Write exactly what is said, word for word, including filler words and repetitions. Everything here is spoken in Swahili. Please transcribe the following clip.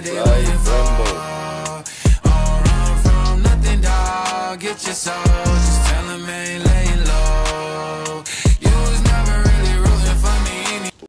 it when you fall. Don't run from nothing, dog. Get your soul.